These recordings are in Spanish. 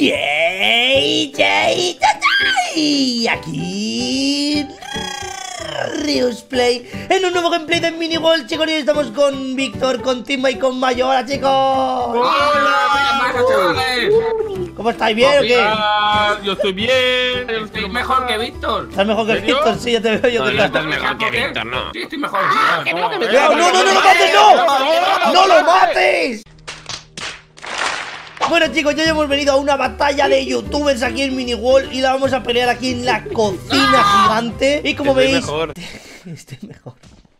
Y aquí Riusplay en un nuevo gameplay de Minigol, chicos. Y estamos con Víctor, con Timba y con Mayo. Hola, chicos. Hola, chavales. ¿Cómo estáis? ¿Bien o qué? Yo estoy bien. Estoy mejor que Víctor. ¿Estás mejor que Víctor? Sí, ya te veo yo. No estás mejor que Víctor, no. Sí, estoy mejor. ¡No lo mates, no! ¡No lo mates! Bueno, chicos, ya hemos venido a una batalla de youtubers aquí en Minigol y la vamos a pelear aquí en la cocina gigante. Y como veis, estoy mejor.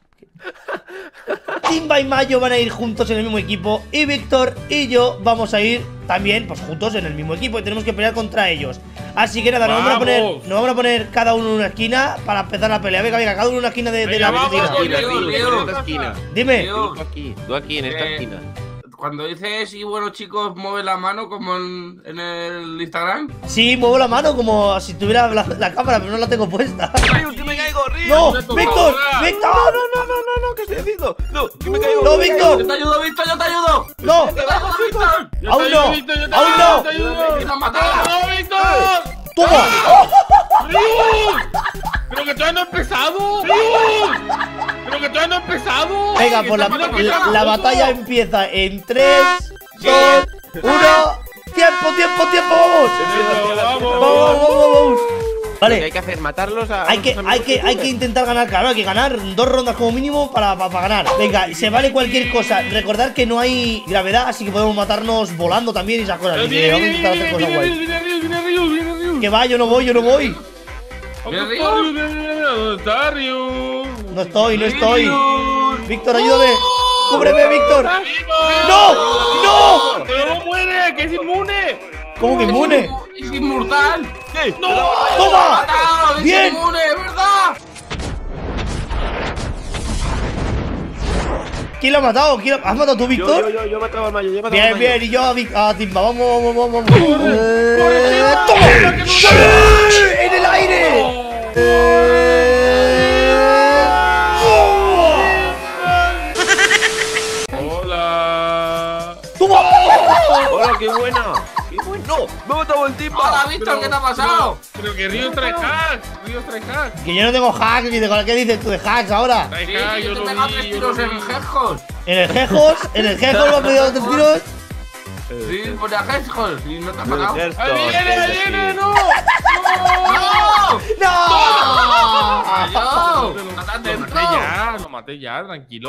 Timba y Mayo van a ir juntos en el mismo equipo y Víctor y yo vamos a ir también, pues juntos en el mismo equipo, y tenemos que pelear contra ellos. Así que nada, nos vamos a poner cada uno en una esquina para empezar la pelea. Venga, cada uno en una esquina de la cocina. Dime. Tú aquí en esta esquina. Cuando dices y bueno, chicos, mueve la mano como en el Instagram. Sí, muevo la mano como si tuviera la cámara, pero no la tengo puesta. ¡Rius, que me caigo! ¡Rius! ¡No! ¡Víctor! ¡Víctor! No, ¿qué estoy haciendo? ¡No, que me caigo! ¡No, Víctor! Yo te ayudo, Víctor, yo te ayudo. ¡No! Víctor! ¡Aún no! ¡Aún no! ¡Que nos matamos! ¡No, Víctor! ¡Toma! ¡Rius! ¡Pero que todavía no ha empezado! ¡Rius! ¡Pero que todavía no ha empezado! Venga, pues la batalla empieza en 3, 2, 1. ¡Tiempo! ¡Vamos! Vale. ¿Qué hay que hacer? ¿Matarlos a Hay que intentar ganar, claro, hay que ganar 2 rondas como mínimo para ganar. Venga, se vale cualquier cosa. Recordad que no hay gravedad, así que podemos matarnos volando también y esas cosas. Así que vamos a intentar hacer cosas guay. Viene Rius. Que va, yo no voy. ¿Dónde está Rius? No estoy. Víctor, ayúdame. ¡Cúbreme, Víctor! ¡No! ¡Pero no muere! ¡Que es inmune! ¿Cómo que inmune? ¡Es inmortal! ¡No! ¡Toma! ¡Matado! ¡Es ¡Bien! inmune, ¿verdad? ¿Quién lo ha matado? ¿Has matado tú, Víctor? Yo mataba al Mayo, Bien, y yo a Timba. Vamos. ¡Corre, ¡Toma! ¡Sí! ¡En el aire! ¡Hola! ¡Toma! ¡Hola, qué buena! ¡Qué bueno! ¡No! ¡Me ha matado el Timba! ¡Hola, Víctor! ¿Qué te ha pasado? Pero que Rius trae hacks. Rius trae hacks. Que yo no tengo hacks, ni de ¿qué dices tú de hacks ahora? Trae Sí, hacks, yo yo te lo pego vi. 3 tiros en Hedgehogs. ¿En el Gejos me han pedido 3 tiros? Sí, por a Hedgehogs. Y no te ha pagado. ¡Ahí viene! ¡No! ¡No! Lo maté ya, tranquilo.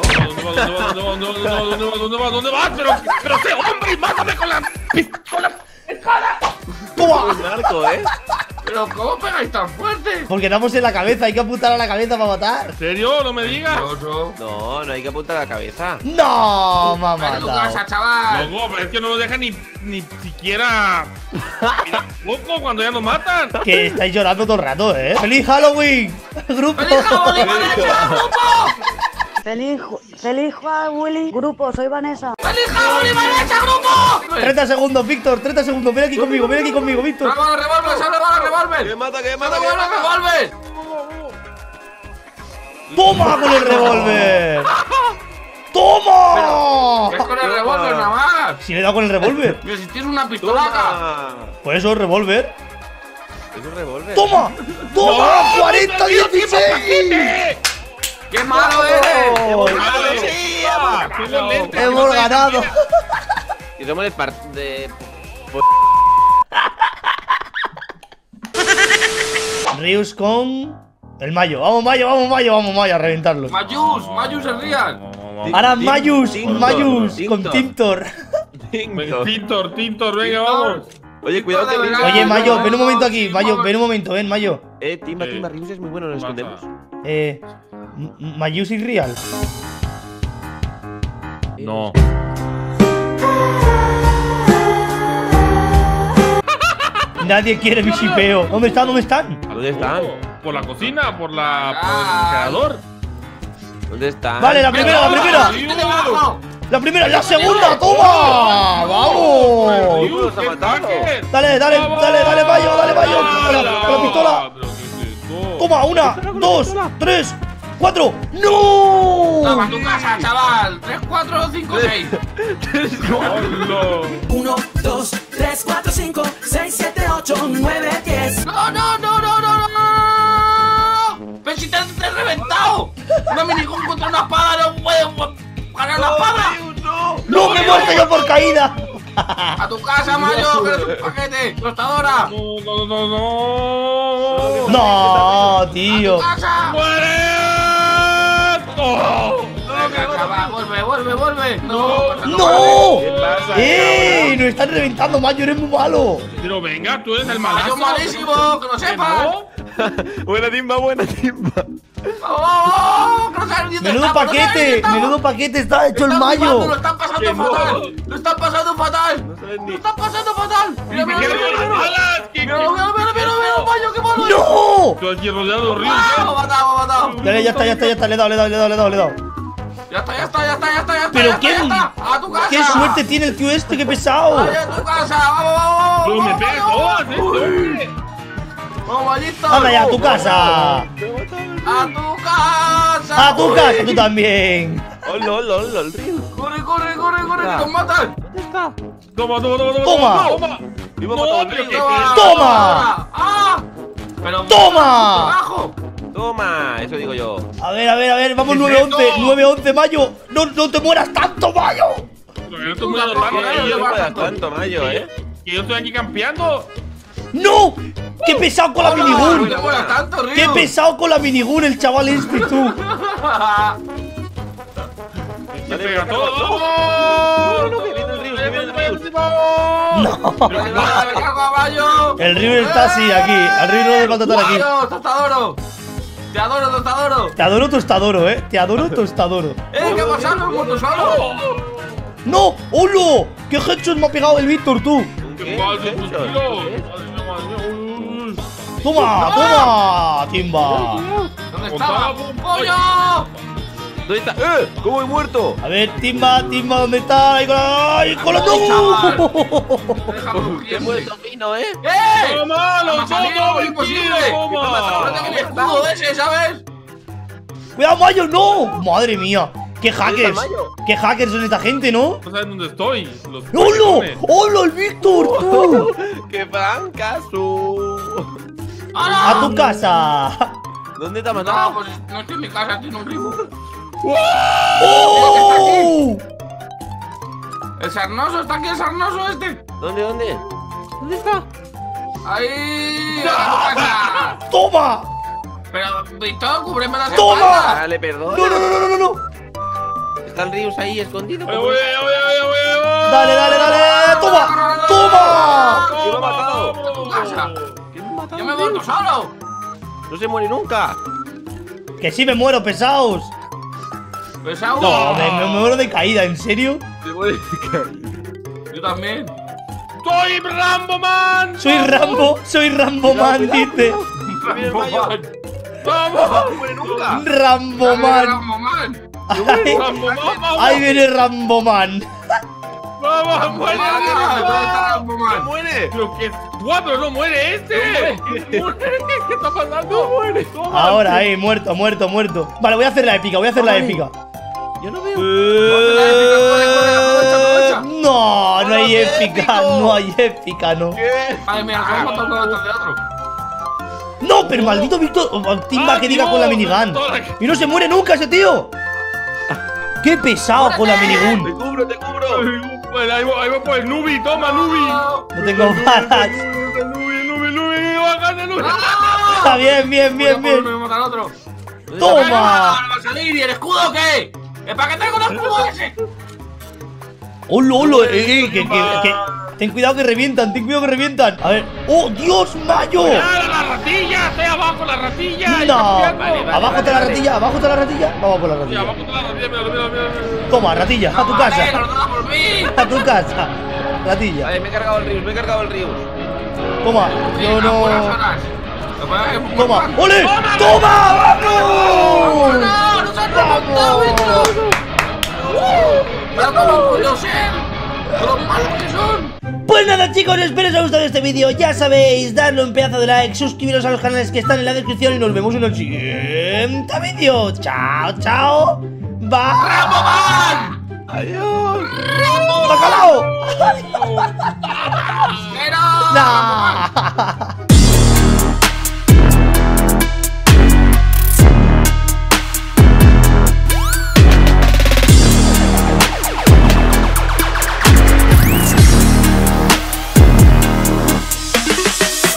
¿Dónde vas? Pero sé, hombre, mátame con la espada. ¡Toma! Un arco, ¿eh? ¿Pero cómo pegáis tan fuerte? Porque damos en la cabeza, hay que apuntar a la cabeza para matar. ¿En serio? No me digas. No hay que apuntar a la cabeza. ¡No! Me ha ¿Qué matado. pasa, chaval? Loco, pero es que no nos deja ni siquiera. Mira, loco, cuando ya nos matan. Que estáis llorando todo el rato, ¿eh? ¡Feliz Halloween! ¡Grupo! ¡Feliz Halloween, Vanessa, grupo! Feliz Halloween, grupo, soy Vanessa. ¡Feliz Halloween, Vanessa, grupo! 30 segundos, Víctor, 30 segundos. Ven aquí conmigo, Víctor. ¡Revólver, revólver, sale revólver! ¡Que mata! ¡Revólver! ¡Toma con el revólver! ¡Toma! Es con el revólver nada más. Si le he dado con el revólver. Pero si tienes una pistola acá. ¡Toma! Por eso, revólver. Es un revólver. ¡Toma! ¡Toma! ¡40-16! ¡Qué malo eres! ¡Hemos ganado! Y somos de Rius con el Mayo. Vamos Mayo a reventarlos. Mayus es real. Ahora Mayus con Tintor. Tintor. Tintor, venga, vamos. Oye, cuidado que Oye, Mayo, ven un momento aquí. Mayo, ven un momento, ven, Mayo. Timba, Rius es muy bueno, nos escondemos. Mayus y Real. No. Nadie quiere mi shipeo. ¿Dónde están? ¿Dónde están? ¿Por la cocina? ¿Por el refrigerador? ¿Dónde están? Vale, la primera. La primera, la segunda, toma. ¡Vamos! Rius, nos ha matado. Dale, Mayo, con la pistola. Toma, 1, 2, 3, 4. ¡No! Toma tu casa, chaval. 3, 4, 5, 6. 1, 2, 3, 4, 5, 6, 7, 8, 9, 10. ¡No! ¡Pero si te he reventado! ¡Una minigun contra una espada no puede ganar una espada! ¡No, me he muerto yo por caída! ¡A tu casa, Mayo! ¡Que eres un paquete! ¡Tostadora! No, tío. ¡Casa! ¡Muere! ¡Oh! ¡Vuelve! ¡No! ¿Qué pasa? Nos están reventando, Mayo, eres muy malo. Pero venga, tú eres el ¡Mayo malazo. malísimo! ¡Que lo sepas! Buena timba, buena timba. ¡Oh! ¡Que no sabes ni dónde Menudo estamos! paquete, menudo paquete está hecho el Mayo. ¡Lo están pasando Que no. fatal! ¡Lo están pasando fatal! No sabes ni. ¡Lo están pasando fatal! ¡Mira, ¿Qué quieres las balas? ¡Mira, Mayo, qué malo! ¡No! Tú aquí rodeado de ríos. ¡Ah! ¡Me ha matado! Dale, ya está, le he dado. ¡Ya está! Pero ya qué, está! ¡A tu casa! qué suerte tiene el tío este, qué pesado. ¡Vaya a tu casa! ¡Vamos! Tú me pegas todas, hombre. ¡Vamos, Mayito! Anda ya, a tu casa. ¡A tu casa! A tu casa, tú también. Hola, el río. ¡Corre, que nos matan! Toma. Iba a No, matar al pero río. que- ¡Toma! ¡Ah! Pero ¡Toma! ¡Abajo! Toma, eso digo yo. A ver, vamos ¿Qué es 9-11, esto? 9-11, Mayo. No te mueras tanto, Mayo. Pero que no estoy muriendo tanto, No yo- puedas tanto, Mayo, que yo estoy aquí campeando. ¡No! ¡Qué pesado con la ¡No minigun! te mueras tanto, Río! ¡Qué pesado con la minigun el chaval este, tú! Me pega todo. No, que viene el río, que viene el río. ¡No! ¡Me cargo a Mayo! El río está así, aquí. Al río no le falta estar aquí. ¡Mayo, tostadoro! ¡Te adoro, tostadoro! Te adoro tostadoro, Te adoro tostadoro. ¿Qué ha pasado? ¿No he muerto solo? ¡No! ¡Holo! ¡Qué headshot me ha pegado el Víctor, tú! ¿Qué pasa, ¿Qué? tu ¿Qué? tío? ¡Toma! ¡Timba! ¿Dónde estaba? ¡Pollo! ¿Dónde está? ¿Cómo he muerto? A ver, Timba, ¿dónde está? ¡Ahí con la... ¡Ay, con la... Ay, ¡No! Qué muerto fino, ¡Eh! ¡Toma, ¡Me ha los salido! dos! ¡Imposible! ¡Toma! ¡No tengo el escudo ese, ¿sabes? ¡Cuidado, Mayo! ¡No! ¡Madre mía! ¡Qué hackers! Mayo? ¡Qué hackers son esta gente, ¿no? No saben dónde estoy. Los ¡Holo! cabrones. ¡Holo, el Víctor, tú! ¡Qué francazo! ¡A tu casa! ¿Dónde te ha No, matado? pues no estoy en mi casa, estoy en un ritmo. ¡Oh! El sarnoso, está aquí el sarnoso este. ¿Dónde? ¡Ahí! ¡A tu casa! ¡Toma! Pero, Víctor, cúbreme las ¡Toma! espaldas. Dale, perdón. No. Está el río ahí escondido. Voy. Dale. ¡Toma! ¿Quién lo ha matado? ¡A tu casa! ¿Quién lo ha matado? ¡Yo me he vuelto solo! No se muere nunca. Que sí me muero, pesaos. ¡Pesado! No, me muero de caída, ¿en serio? Yo también. ¡Soy Rambo Man! Soy Rambo Man, dice. Mira el Mayo. ¡Vamos! No se muere nunca. Rambo Man. Man. ¡Rambo Man! Ahí viene Rambo Man. ¡Vamos! ¡Muere! ¿Dónde está Rambo No Man? muere. ¡Pero qué guapo! ¡No muere este! ¿Qué está pasando? ¡No muere! Ahora, muerto. Vale, voy a hacer la épica, Yo no veo. Aprovecha. No hay épica, no. ¿Qué? Madre mía, nos hemos matado uno detrás de otro. No, pero maldito Víctor, Timba que diga con la minigun. Y no se muere nunca ese tío. Qué pesado con la Te minigun. cubro. Bueno, ahí va pues Nubi, toma Nubi. No tengo balas. Nubi, bájate, Nubi. Está bien. Me voy a matar a otro. Toma. ¿Va a salir? ¿Y el escudo qué? ¿Para qué traigo el escudo ese? Holo, que ten cuidado que revientan, A ver. ¡Oh, Dios, Mayo! ¡Ah, la ratilla! ¡Estoy abajo, la ratilla! No. Vale. Abajo está la ratilla. Vamos por la Sí, ratilla. abajo está la ratilla, mira. Toma, ratilla, a tu Vale, casa. nos da por mí. A tu casa. Ratilla. Vale, me he cargado el río. Toma. Yo Venga, buenas no. horas. Toma. ¡Ole! ¡Toma! ¡Vamos! ¡No! ¡Nos han remontado, Víctor! ¡Pero cómo puedo ser! ¡Lo malos que son! Pues nada, chicos, espero os haya gustado este vídeo. Ya sabéis, darle un pedazo de like, suscribiros a los canales que están en la descripción y nos vemos en el siguiente vídeo. Chao. Bye. ¡Rambo Man! Adiós. ¡Bacalao! No.